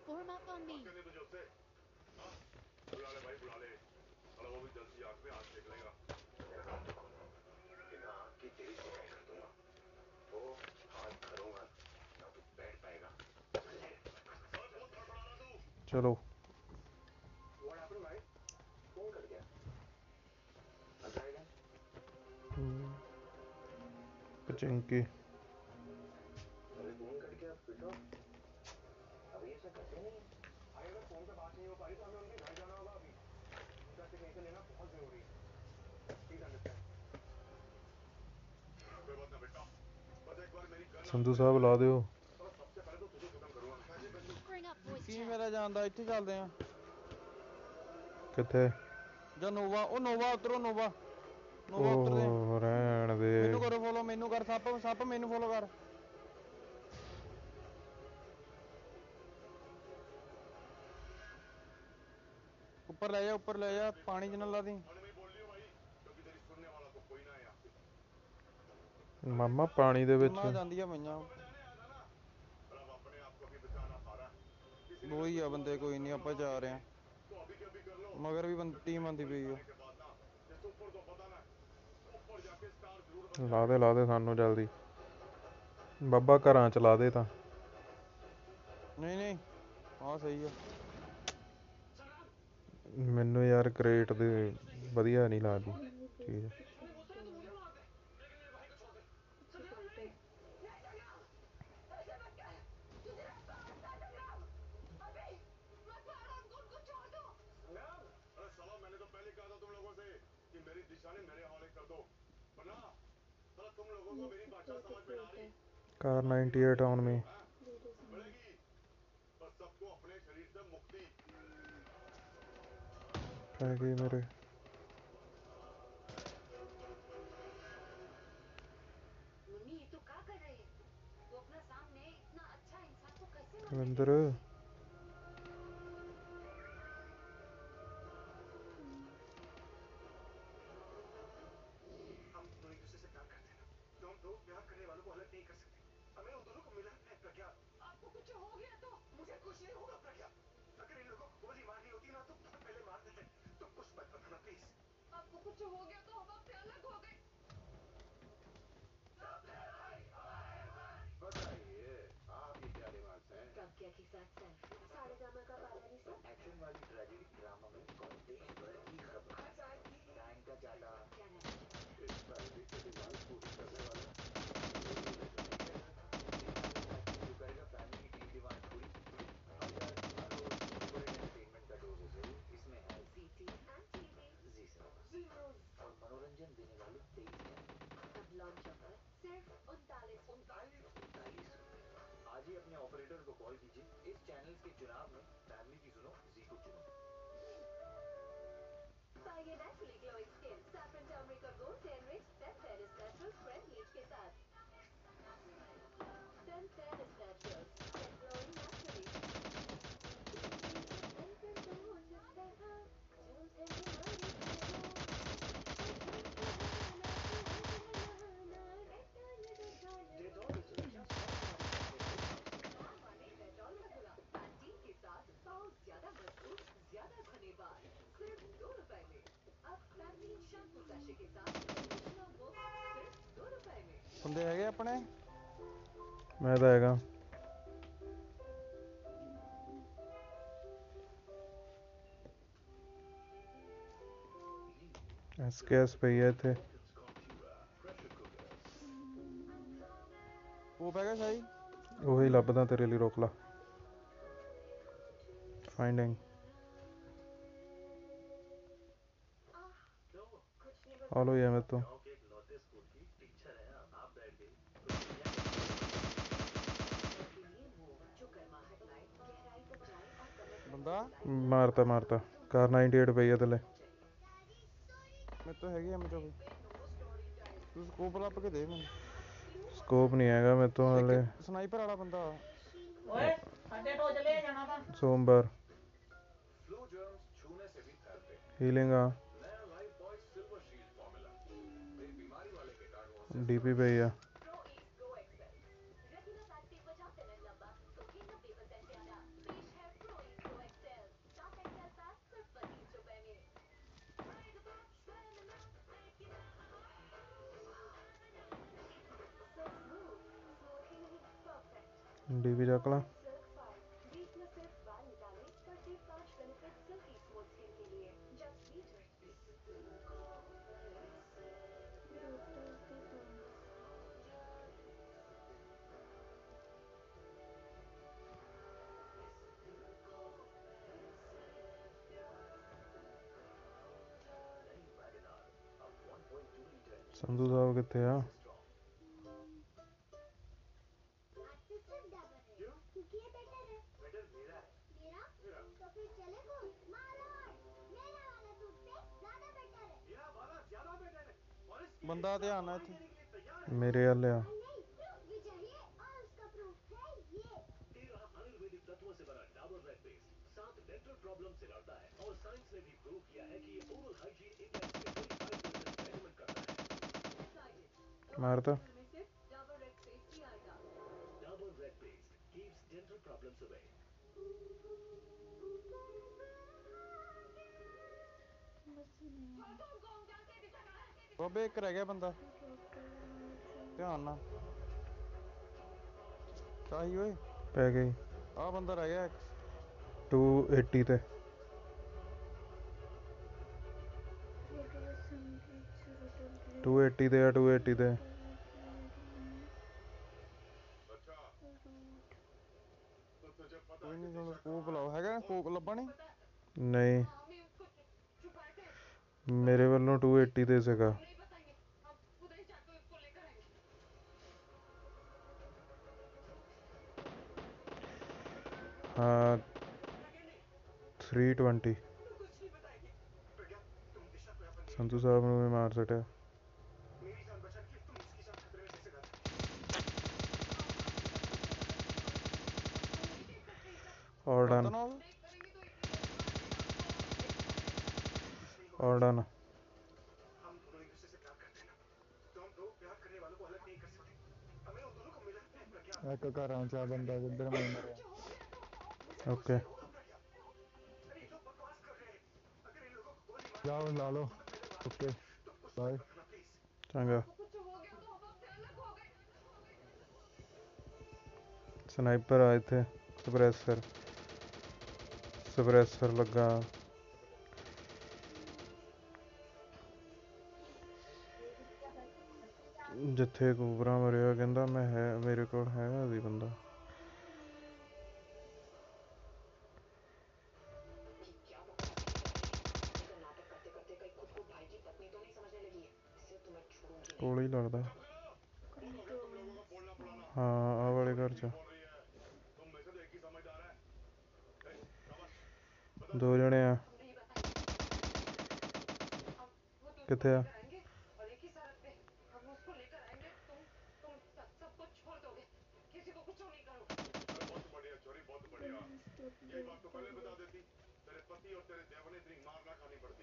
form up on me. कहने तुझे उससे हाँ बुला ले भाई बुला ले साला वो भी जल सी आंख में आग सेक लेगा बिना आग की तेरी सिकाई कर दूंगा वो हाथ धरूंगा ना तू बैठ पाएगा साला बहुत फड़फड़ा रहा तू चलो What happened भाई फोन कट गया I'll try again पचिंकी अरे फोन कट गया स्विच ऑफ अभी ऐसा करते नहीं है भाई अगर फोन पे बात नहीं हो पा रही तो हमें उनके घर जाना होगा अभी उनका सिग्नेचर लेना बहुत जरूरी है प्लीज अंडरस्टैंड कोई बात ना बेटा बस एक बार मेरी गन संधू साहब ला दियो और सबसे पहले तो तुझे खत्म करूंगा काजी बंदू Bring up voice ਕੀ chat. ਮੇਰਾ ਜਾਂਦਾ ਇੱਥੇ ਚੱਲਦੇ ਆ किथे ਜਾਂ ਨੋਵਾ ਉਹ ਨੋਵਾ ਉਤਰੋ ਨੋਵਾ ਉਤਰਦੇ ਆ ओ रहन दे ਮੈਨੂੰ ਕਰੋ ਫੋਲੋ ਮੈਨੂੰ ਕਰ ਸੱਪ ਮੈਨੂੰ ਫੋਲੋ ਕਰ ਉੱਪਰ ਲੈ ਜਾ ਪਾਣੀ ਚ ਨਾ ਲਾ ਦੀ और मैं बोल रही हूं भाई क्योंकि तेरी सुनने वाला तो कोई ना है यहाँ पे मामा पानी दे विच ਨਾ ਜਾਂਦੀਆਂ ਪਈਆਂ बचाने आया था ना और अब अपने आप को भी बचाना पा रहा किसी ने ਉਹੀ अगर ਆ कुछ ਬੰਦੇ हुआ ਕੋਈ ਨਹੀਂ ਆਪਾਂ ਜਾ ਰਹੇ ਆ तो अभी के अभी कर लो ਮਗਰ ਵੀ ਟੀਮ ਆਂਦੀ पुलिस ਪਈ ਆ आने के बाद ना जैसे ऊपर तो पता ना ऊपर जाके स्टार जरूर ला दे सानू जल्दी बाबा घरां च ला दे तां ਨਹੀਂ ਹਾਂ ਸਹੀ ਆ ਮੈਨੂੰ यार क्रेट दे ਵਧੀਆ नहीं लगदी चीज अरे साला मैंने तो पहले कहा था तुम लोगों से कि मेरी दिशा ने मेरे हवाले कर दो वरना साला तुम लोगों को मेरी भाषा समझ में ना आ रही कार 98 ऑन में मिलेगी बस सबको अपने शरीर से मुक्ति पै गई मेरे मुन्नी ये तो क्या कर रहे हैं वो अपना सामने इतना अच्छा इंसान को कैसे रविंदर हम एक दूसरे से प्यार करते हैं ना तो हम दो प्यार करने वालों को अलग नहीं कर सकते हमें उन दोनों को मिला है प्रज्ञा आपको कुछ हो गया तो मुझे कुछ नहीं होगा प्रज्ञा अगर इन लोगों को गोली मारनी होती ना तो बहुत पहले मार देते तुम कुछ मत बताना प्लीज आपको कुछ हो गया तो हम आपसे अलग हो गए बताइए आप ये क्या डिमांड्स हैं प्रज्ञा के साथ सेल्फी सारे ड्रामा का पाला नहीं सब एक्शन वाली ट्रेजेडी ड्रामा में और देश भर की खबर बैंक का चाटा क्या रहना चाहता इस फैमिली की डिमांड पूरी करने वाला जो करेगा फैमिली की टीम डिमांड पूरी अब यार हर रोज सुपर एंटरटेनमेंट का डोज है सही इसमें है जीटी एंड टीवी जी सिनेमा और मनोरंजन देने वाले 23 चैनल अब लॉन्च ऑफर सिर्फ 39 ₹39 आज ही अपने ऑपरेटर को कॉल कीजिए इस चैनल्स के चुनाव में फैमिली की सुनो जी को चुनो पाइए naturally glowing skin saffron turmeric और gold rich 10 fairness naturals friend bleach के साथ 10 fairness naturals get glowing naturally Dettol detergent 100 माने डेटॉल का धुला पैंटीन के साथ बहुत ज्यादा मजबूत ज्यादा घने बाल सिर्फ ₹2 में अब पैंटीन शैम्पू सैशे के साथ कंडीशनर मुफ्त सिर्फ ₹2 में ਬੰਦੇ ਹੈਗੇ ਆਪਣੇ मैं तो हैगा एसकेएस पई है इत्थे ਉਹ ਪੈ ਗਿਆ ਸ਼ਾਹੀ ਉਹੀ ਲੱਭਦਾ ਤੇਰੇ ਲਈ ਰੋਕ ਲਾ फाइंडिंग ऑलो ये मैं तो ਬੰਦਾ मारता कार 98 पई है थले ਮੇਰੇ ਤੋਂ ਹੈਗੀ M24 ਤੂੰ ਸਕੋਪ ਲੱਭ ਕੇ ਦੇ ਮੈਨੂੰ स्कोप नहीं हैगा मैं तो हले ਸਨਾਈਪਰ ਵਾਲਾ ਬੰਦਾ ओए फटे तो चले जाना था सोमवार फ्लू जर्म्स छूने से भी फैलते हैं हीलिंग नया Lifebuoy silver shield formula मेरी बीमारी वाले कीटाणुओं से डीपी पे है प्रो ईज गो एक्सेल रेटिना पैच से त्वचा फिनन लंबा तो 90% ज्यादा पेश है डीवी चक ला। सिल्क फाइव वीक न सिर्फ बाल निकाले बल्कि 5 बेनिफिट सिल्की स्मूथ स्किन के लिए जब स्वीट नई वैगनआर अब 1.2 लीटर इंजन संधू साहब कितने आ? से स्ट्रॉन्ग। आज तो सब डाबर है क्यों? क्योंकि ये बेटर है। बेटर मेरा है। मेरा मेरा तो फिर चले कौन मारो मेरा वाला टूथपेस्ट ज्यादा बेटर है। मेरा वाला ज्यादा बेटर है और इसके बंदा लिए ध्यान है बवाल इत्थे। देने के लिए तैयार है। मेरे वाले आ। और नहीं प्रूफ भी चाहिए और उसका प्रूफ है ये 13 आयुर्वेदिक तत्वों से बना Dabur red paste 7 dental problem से लड़ता है और साइंस ने भी प्रूव किया है कि ये ओरल हाइजीन इंडेक्स में 25% बेटरमेंट करता है। डिसाइडेड तो मारता। आपके घर में सिर्फ डाबर रेड पेस्ट ही आएगा। Dabur red paste keeps dental problems away. बाबे एक रह गया बंदा ध्यान ना चाही ओए पै गई आ बंदा रह गया एक 280 ते। 280 ते आ 280 ते। अच्छा तो तुझे पता कोई है कि नहीं थोड़ा दिशा स्कोप कहाँ लाओ है? हैगा स्कोप लब्भा नहीं पता है नहीं हमें उसको छुपाए थे। मेरे वालों 280 ते सीगा। नहीं बताएंगे हम उधर ही जाके उसको लेकर आएंगे। हाँ प्रज्ञा नहीं 320। तो कुछ नहीं बताएगी। प्रज्ञा तुम दिशा को यहाँ पर नहीं संधू लेकर साहब ने भी मार सटिया। मेरी जान बचाने के लिए तुम उसकी जान खतरे में कैसे डाल सकती हम नहीं देख सकते ये सब। और करता डन। ना नहीं करेंगे तो ये मार देगा हमको हमें कुछ हो जाएगा। हो? कुछ नहीं होगा और मुझे। डन। हम दोनों एक दूसरे से प्यार करते हैं ना तो हम दो प्यार करने वालों को अलग नहीं कर सकते। हमें उन दोनों को मिला है प्रज्ञा। एक घर चा बंदा जिधर मैं मरे कुछ हो गया तो मुझे कुछ ओके नहीं होगा प्रज्ञा। अरे ये लोग बकवास कर रहे हैं। अगर इन लोगों को गोली मारनी जाओ होती ना ला लो तो पहले मार देते। ओके तुमको सच बाय बताना प्लीज। चंगा। आपको कुछ हो गया तो हम आपसे अलग हो गए। स्नाइपर आए थे। सप्रेसर सप्रेसर लगा। जिथे कोबरा मरिया कहंदा मैं है मेरे को हैगा सी बंदा। क्या बकवास की जा रही है? पत्नी का नाटक करते करते कहीं खुद को भाई की पत्नी तो नहीं समझने लगी है। इसे तो मैं छोड़ूंगी नहीं। कोल ही लगदा। चुप करो। बहुत हो गया तुम लोगों का बोलना बुलाना। हाँ आ वाले घर ठीक च बोल रही है। तुम में से तो एक ही समझदार है। ए, शाबाश बता दो जल्दी। जने आ। हम नहीं बताएंगे। हम खुद उसको किथे आ? लेकर आएंगे और एक ही शर्त पे हम उसको लेकर आएंगे। तुम सब कुछ छोड़ दोगे। किसी को कुछ नहीं करोगे। अरे बहुत बढ़िया छोरी बहुत बढ़िया। यही बात तो पहले बता देती तेरे पति और तेरे देवर ने इतनी मार ना खानी पड़ती।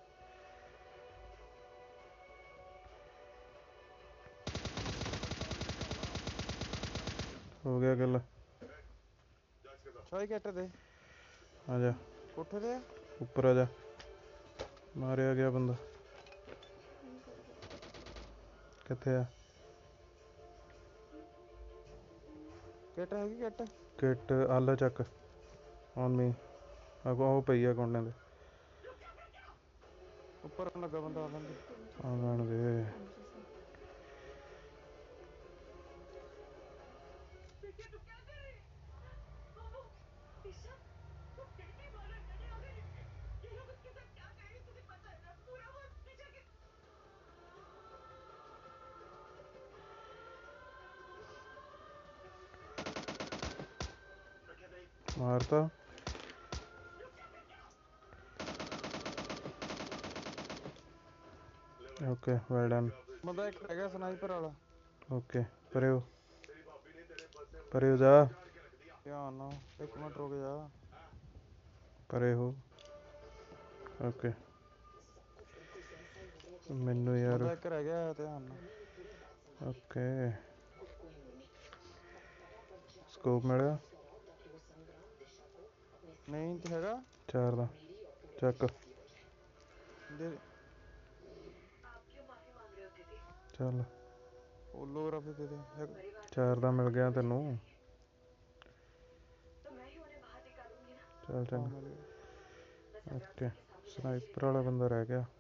हो गया गल। ए, जा इसके साथ। शाही कैट दे आजा कोठे दे ऊपर आजा। मारिया गया बंदा। किथे आ? कैट हैगी कैट किट आला चक ऑन मी। अगो वो पई आ कोने दे। ऊपर लगा बंदा आ लंदे आ जान दे। बेटे तू क्या कर रही है? वो दिशा वो बेटी वाला नहीं अगर ये लोग उसके साथ क्या करेंगे तुझे पता है ना पूरा वो दिशा के प्रज्ञा नहीं। मारता। ले भाई ओके वेल डन। क्या अब इस बंदा चीज एक को रह गया बताना स्नाइपर है। वाला ओके परे हो तेरी भाभी ने तेरे बस से परे हो मुझे जा। उजाड़ के रख दिया। ध्यान ना एक मिनट रुक जा हाँ? परे हो। ओके सब कुछ बिल्कुल वैसा ही हो रहा है जैसा मैनू मैंने यार बंदा एक रह गया ध्यान ना मुन्नी ने पूरी बात संभाली। ओके खुद को ही मुन्नी अब फटाफट जाकर स्कोप दिशा मिला को सुलाओ ताकि वो संग्राम दिशा को अपने साथ नहीं ले तो जाए हैगा चार दा और मेरी और पूरे चक परिवार की हो जाए। दे आप क्यों माफी मांग रहे हो दीदी? चल होलोग्राफी दे दे परिवार की चार दा इंसान मिल अपनी गया वजह तेनू। से आई है। ਚੱਲ ਹਾਂ ਚੰਗਾ। ਮਿਲ ਗਿਆ। ਓਕੇ। ਸਨਾਈਪਰ ਵਾਲਾ ਬੰਦਾ ਰਹਿ ਗਿਆ।